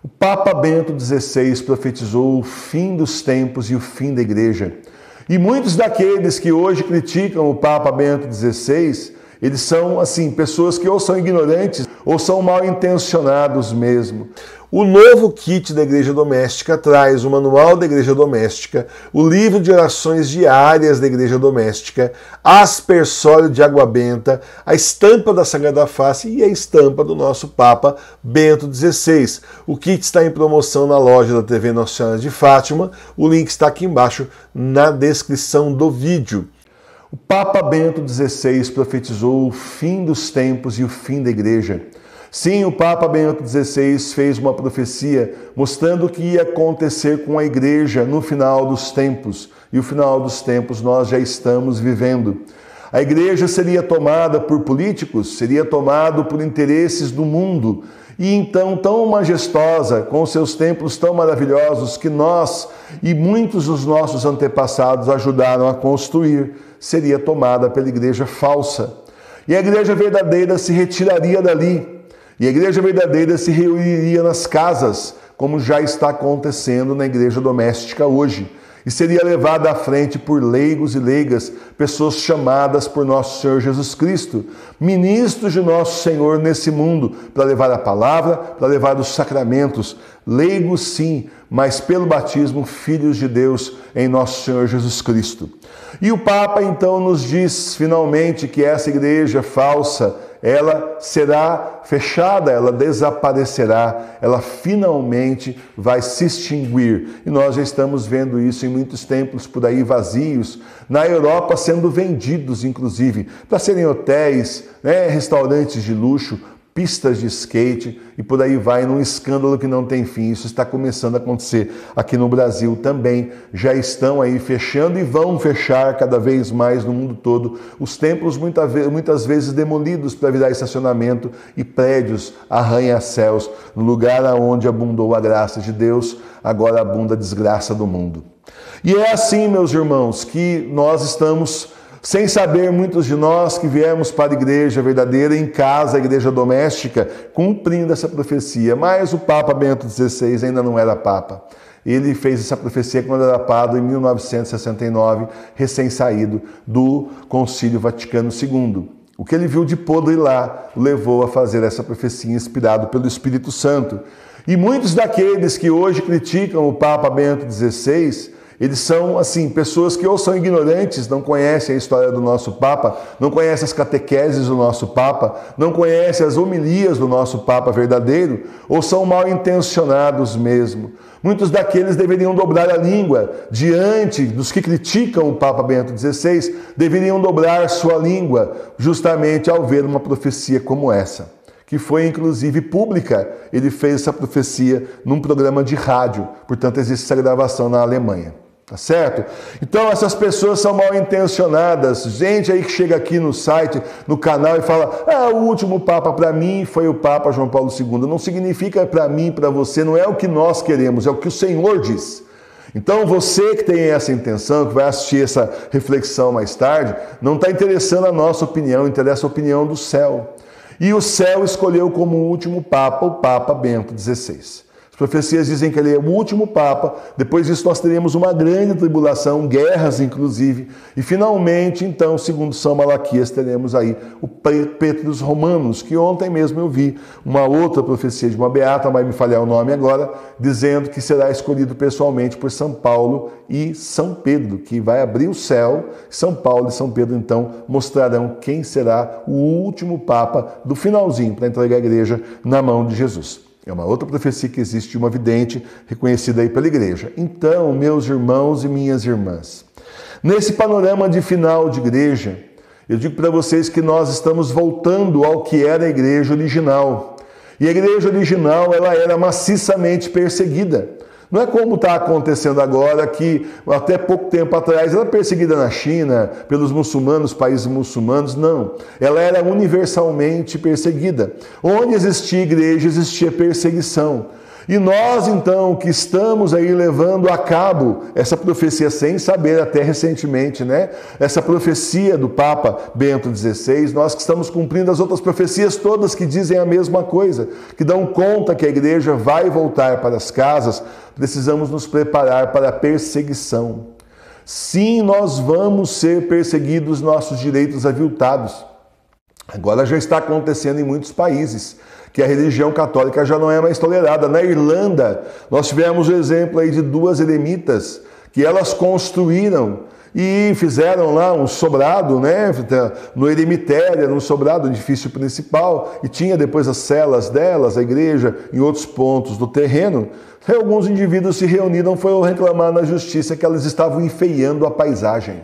O Papa Bento XVI profetizou o fim dos tempos e o fim da Igreja. E muitos daqueles que hoje criticam o Papa Bento XVI, eles são, assim, pessoas que ou são ignorantes ou são mal intencionados mesmo. O novo kit da Igreja Doméstica traz o Manual da Igreja Doméstica, o livro de orações diárias da Igreja Doméstica, aspersório de água benta, a estampa da Sagrada Face e a estampa do nosso Papa Bento XVI. O kit está em promoção na loja da TV Nossa Senhora de Fátima, o link está aqui embaixo na descrição do vídeo. O Papa Bento XVI profetizou o fim dos tempos e o fim da Igreja. Sim, o Papa Bento XVI fez uma profecia mostrando o que ia acontecer com a Igreja no final dos tempos. E o final dos tempos nós já estamos vivendo. A Igreja seria tomada por políticos, seria tomada por interesses do mundo. E então, tão majestosa, com seus templos tão maravilhosos que nós e muitos dos nossos antepassados ajudaram a construir, seria tomada pela igreja falsa. E a igreja verdadeira se retiraria dali. E a igreja verdadeira se reuniria nas casas, como já está acontecendo na igreja doméstica hoje. E seria levada à frente por leigos e leigas, pessoas chamadas por nosso Senhor Jesus Cristo, ministros de nosso Senhor nesse mundo, para levar a palavra, para levar os sacramentos. Leigos sim, mas pelo batismo, filhos de Deus em nosso Senhor Jesus Cristo. E o Papa então nos diz finalmente que essa igreja falsa, ela será fechada, ela desaparecerá, ela finalmente vai se extinguir. E nós já estamos vendo isso em muitos templos por aí vazios, na Europa sendo vendidos, inclusive, para serem hotéis, restaurantes de luxo, pistas de skate e por aí vai, num escândalo que não tem fim. Isso está começando a acontecer aqui no Brasil também. Já estão aí fechando e vão fechar cada vez mais no mundo todo. Os templos muitas vezes demolidos para virar estacionamento e prédios arranha-céus. No lugar onde abundou a graça de Deus, agora abunda a desgraça do mundo. E é assim, meus irmãos, que nós estamos sem saber, muitos de nós que viemos para a igreja verdadeira, em casa, a igreja doméstica, cumprindo essa profecia. Mas o Papa Bento XVI ainda não era Papa. Ele fez essa profecia quando era Papa em 1969, recém-saído do Concílio Vaticano II. O que ele viu de podre lá o levou a fazer essa profecia inspirado pelo Espírito Santo. E muitos daqueles que hoje criticam o Papa Bento XVI, eles são, assim, pessoas que ou são ignorantes, não conhecem a história do nosso Papa, não conhecem as catequeses do nosso Papa, não conhecem as homilias do nosso Papa verdadeiro, ou são mal intencionados mesmo. Muitos daqueles deveriam dobrar a língua diante dos que criticam o Papa Bento XVI, deveriam dobrar sua língua justamente ao ver uma profecia como essa, que foi inclusive pública. Ele fez essa profecia num programa de rádio, portanto existe essa gravação na Alemanha. Tá certo? Então essas pessoas são mal intencionadas, gente aí que chega aqui no site, no canal e fala: o último Papa para mim foi o Papa João Paulo II. Não significa para mim, para você, não é o que nós queremos, é o que o Senhor diz. Então você que tem essa intenção, que vai assistir essa reflexão mais tarde, não está interessando a nossa opinião, interessa a opinião do céu. E o céu escolheu como último Papa o Papa Bento XVI. As profecias dizem que ele é o último Papa, depois disso nós teremos uma grande tribulação, guerras inclusive, e finalmente, então, segundo São Malaquias, teremos aí o Petrus Romanos, que ontem mesmo eu vi uma outra profecia de uma beata, vai me falhar o nome agora, dizendo que será escolhido pessoalmente por São Paulo e São Pedro, que vai abrir o céu. São Paulo e São Pedro, então, mostrarão quem será o último Papa do finalzinho para entregar a igreja na mão de Jesus. É uma outra profecia que existe de uma vidente reconhecida aí pela igreja. Então, meus irmãos e minhas irmãs, nesse panorama de final de igreja, eu digo para vocês que nós estamos voltando ao que era a igreja original. E a igreja original, ela era maciçamente perseguida. Não é como está acontecendo agora, que até pouco tempo atrás ela era perseguida na China, pelos muçulmanos, países muçulmanos, não. Ela era universalmente perseguida. Onde existia igreja, existia perseguição. E nós, então, que estamos aí levando a cabo essa profecia sem saber até recentemente, né? Essa profecia do Papa Bento XVI, nós que estamos cumprindo as outras profecias todas que dizem a mesma coisa, que dão conta que a igreja vai voltar para as casas, precisamos nos preparar para a perseguição. Sim, nós vamos ser perseguidos, nossos direitos aviltados. Agora já está acontecendo em muitos países, que a religião católica já não é mais tolerada. Na Irlanda, nós tivemos o exemplo aí de 2 eremitas que elas construíram e fizeram lá um sobrado, né, no eremitério, no sobrado, no edifício principal, e tinha depois as celas delas, a igreja, em outros pontos do terreno. E alguns indivíduos se reuniram, foram reclamar na justiça que elas estavam enfeiando a paisagem.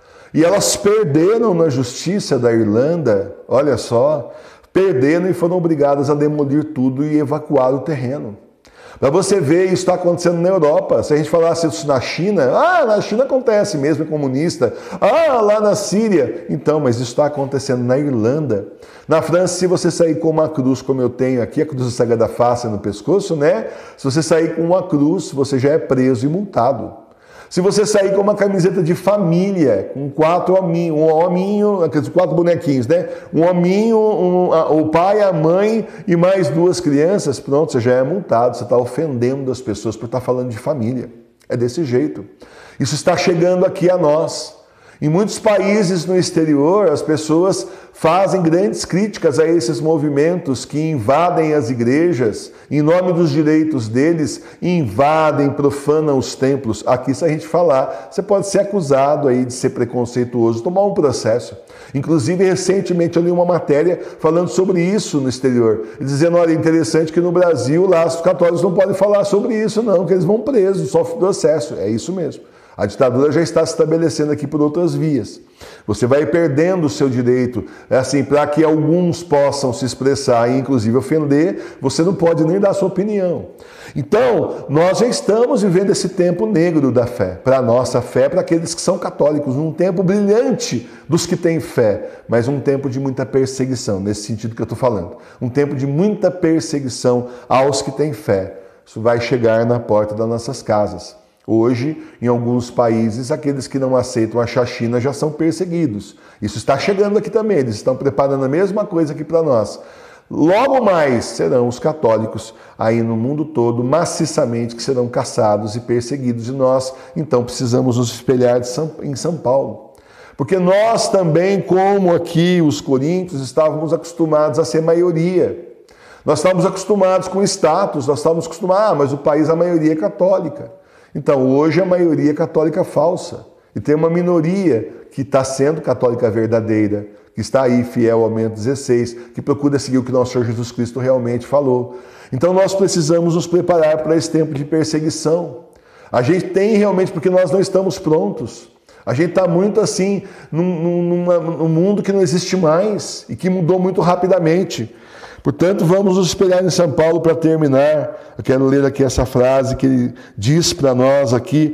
E elas perderam na justiça da Irlanda, olha só, perderam e foram obrigadas a demolir tudo e evacuar o terreno. Para você ver, isso está acontecendo na Europa. Se a gente falasse isso na China, na China acontece mesmo, é comunista. Lá na Síria. Então, mas isso está acontecendo na Irlanda. Na França, se você sair com uma cruz, como eu tenho aqui, a cruz da Sagrada Face no pescoço, né? Se você sair com uma cruz, você já é preso e multado. Se você sair com uma camiseta de família, com 4 hominhos, 4 bonequinhos, né? Um hominho, o pai, a mãe e mais 2 crianças, pronto, você já é multado, você está ofendendo as pessoas por estar falando de família. É desse jeito. Isso está chegando aqui a nós. Em muitos países no exterior, as pessoas fazem grandes críticas a esses movimentos que invadem as igrejas, em nome dos direitos deles, invadem, profanam os templos. Aqui, se a gente falar, você pode ser acusado aí de ser preconceituoso, tomar um processo. Inclusive, recentemente eu li uma matéria falando sobre isso no exterior, dizendo, olha, interessante que no Brasil, lá, os católicos não podem falar sobre isso não, que eles vão presos, sofrem processo. É isso mesmo. A ditadura já está se estabelecendo aqui por outras vias. Você vai perdendo o seu direito, assim, para que alguns possam se expressar e inclusive ofender, você não pode nem dar a sua opinião. Então, nós já estamos vivendo esse tempo negro da fé, para a nossa fé, para aqueles que são católicos, um tempo brilhante dos que têm fé, mas um tempo de muita perseguição, nesse sentido que eu estou falando. Um tempo de muita perseguição aos que têm fé. Isso vai chegar na porta das nossas casas. Hoje, em alguns países, aqueles que não aceitam a chacina já são perseguidos. Isso está chegando aqui também, eles estão preparando a mesma coisa aqui para nós. Logo mais serão os católicos aí no mundo todo, maciçamente, que serão caçados e perseguidos. E nós, então, precisamos nos espelhar em São Paulo. Porque nós também, como aqui os coríntios, estávamos acostumados a ser maioria. Nós estávamos acostumados com status, nós estávamos acostumados, mas o país, a maioria é católica. Então, hoje a maioria é católica falsa. E tem uma minoria que está sendo católica verdadeira, que está aí fiel ao Bento XVI, que procura seguir o que nosso Senhor Jesus Cristo realmente falou. Então, nós precisamos nos preparar para esse tempo de perseguição. A gente tem realmente, porque nós não estamos prontos. A gente está muito assim, num mundo que não existe mais e que mudou muito rapidamente. Portanto, vamos nos espelhar em São Paulo para terminar. Eu quero ler aqui essa frase que ele diz para nós aqui.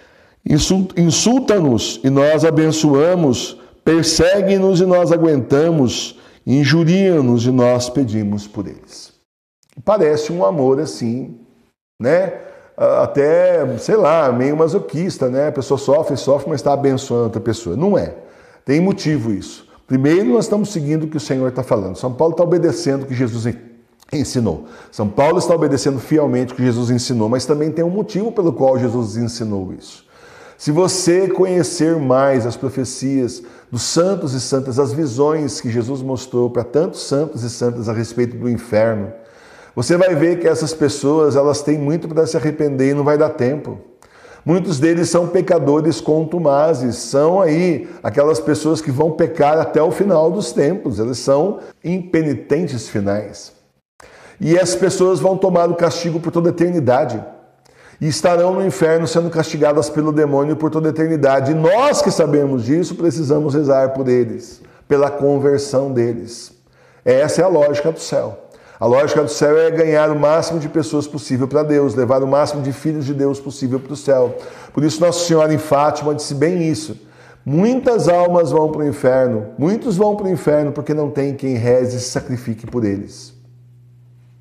Insulta-nos e nós abençoamos, persegue-nos e nós aguentamos, injuriam-nos e nós pedimos por eles. Parece um amor assim, né? Até, sei lá, meio masoquista, né? A pessoa sofre, mas está abençoando outra pessoa. Não é. Tem motivo isso. Primeiro, nós estamos seguindo o que o Senhor está falando. São Paulo está obedecendo o que Jesus ensinou. São Paulo está obedecendo fielmente o que Jesus ensinou, mas também tem um motivo pelo qual Jesus ensinou isso. Se você conhecer mais as profecias dos santos e santas, as visões que Jesus mostrou para tantos santos e santas a respeito do inferno, você vai ver que essas pessoas, elas têm muito para se arrepender e não vai dar tempo. Muitos deles são pecadores contumazes, são aí aquelas pessoas que vão pecar até o final dos tempos, eles são impenitentes finais. E essas pessoas vão tomar o castigo por toda a eternidade e estarão no inferno sendo castigadas pelo demônio por toda a eternidade. E nós que sabemos disso, precisamos rezar por eles, pela conversão deles. Essa é a lógica do céu. A lógica do céu é ganhar o máximo de pessoas possível para Deus, levar o máximo de filhos de Deus possível para o céu. Por isso Nossa Senhora em Fátima disse bem isso. Muitas almas vão para o inferno, muitos vão para o inferno porque não tem quem reze e se sacrifique por eles.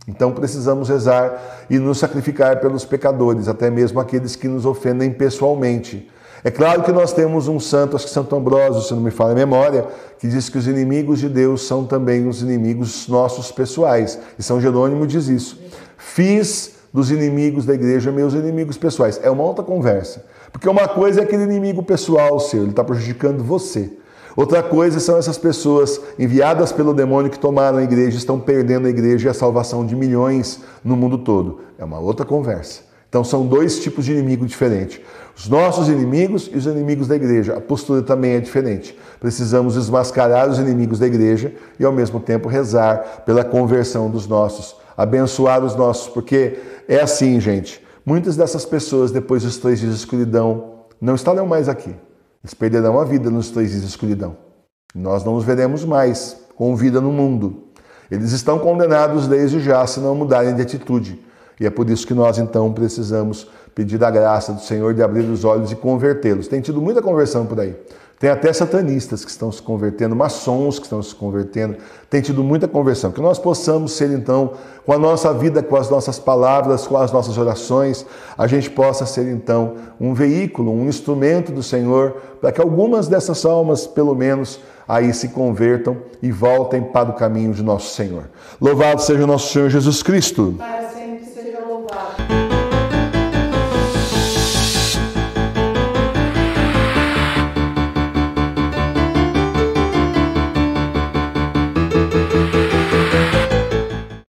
Então precisamos rezar e nos sacrificar pelos pecadores, até mesmo aqueles que nos ofendem pessoalmente. É claro que nós temos um santo, acho que Santo Ambrósio, se não me falha a memória, que diz que os inimigos de Deus são também os inimigos nossos pessoais. E São Jerônimo diz isso. Fiz dos inimigos da igreja meus inimigos pessoais. É uma outra conversa. Porque uma coisa é aquele inimigo pessoal seu, ele está prejudicando você. Outra coisa são essas pessoas enviadas pelo demônio que tomaram a igreja, estão perdendo a igreja e a salvação de milhões no mundo todo. É uma outra conversa. Então são dois tipos de inimigo diferentes. Os nossos inimigos e os inimigos da igreja. A postura também é diferente. Precisamos desmascarar os inimigos da igreja e ao mesmo tempo rezar pela conversão dos nossos, abençoar os nossos, porque é assim, gente. Muitas dessas pessoas, depois dos 3 dias de escuridão, não estarão mais aqui. Eles perderão a vida nos 3 dias de escuridão. Nós não os veremos mais com vida no mundo. Eles estão condenados desde já se não mudarem de atitude. E é por isso que nós, então, precisamos pedir a graça do Senhor de abrir os olhos e convertê-los. Tem tido muita conversão por aí. Tem até satanistas que estão se convertendo, maçons que estão se convertendo. Tem tido muita conversão. Que nós possamos ser, então, com a nossa vida, com as nossas palavras, com as nossas orações, a gente possa ser, então, um veículo, um instrumento do Senhor, para que algumas dessas almas, pelo menos, aí se convertam e voltem para o caminho de nosso Senhor. Louvado seja o nosso Senhor Jesus Cristo.